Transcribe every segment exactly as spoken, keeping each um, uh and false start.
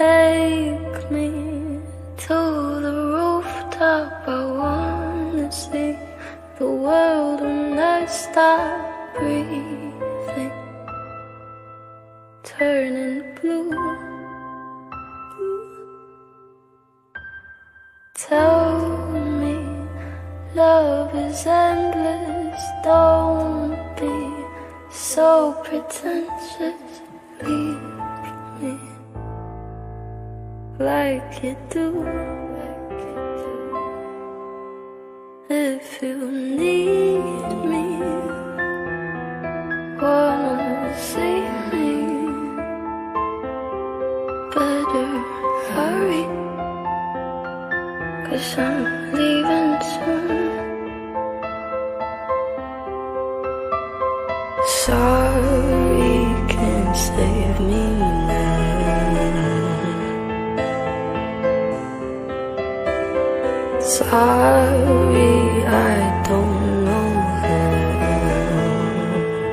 take me to the rooftop. I wanna see the world when I stop breathing, turning blue. Tell me love is endless, don't be so pretentious. Leave me like you do. If you need me, wanna see me, better hurry, 'cause I'm leaving soon. Sorry can't save me now. Sorry I don't know how.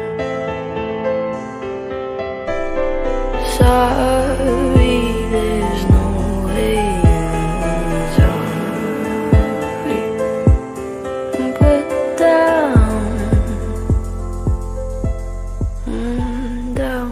Sorry there's no way out. Sorry, put down, mm, down.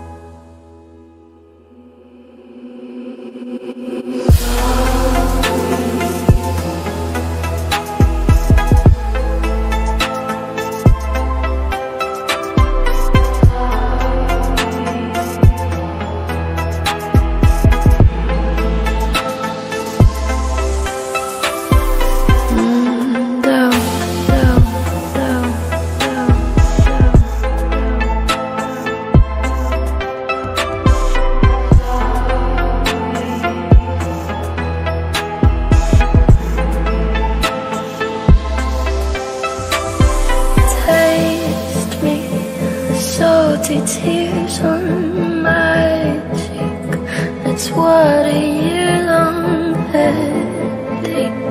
Salty tears on my cheek, that's what a year-long headache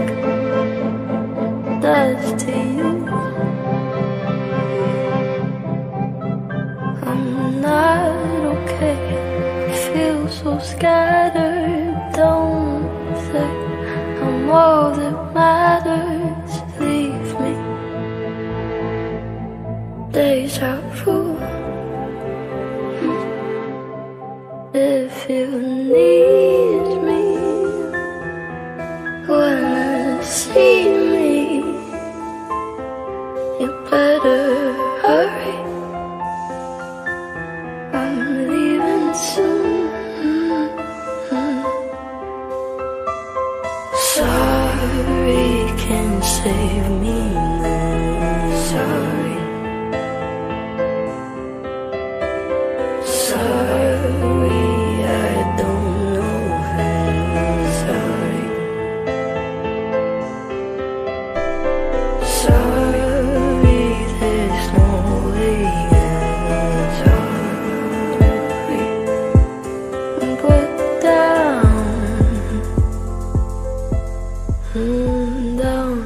does to you. I'm not okay, I feel so scattered. Don't say I'm all that matters. Leave me, deja vu. If you need me, wanna see me, you better hurry, I'm leaving soon. Sorry can't save me now. Sorry, sorry I don't know how. Sorry, sorry there's no way out. Sorry, put down, mm, down.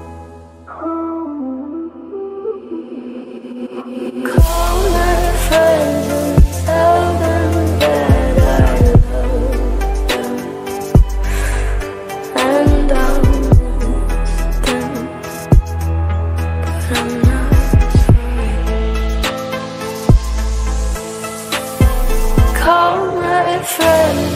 Call my friends and tell them that I love them, and I'll miss them, but I'm not sorry. Call my friends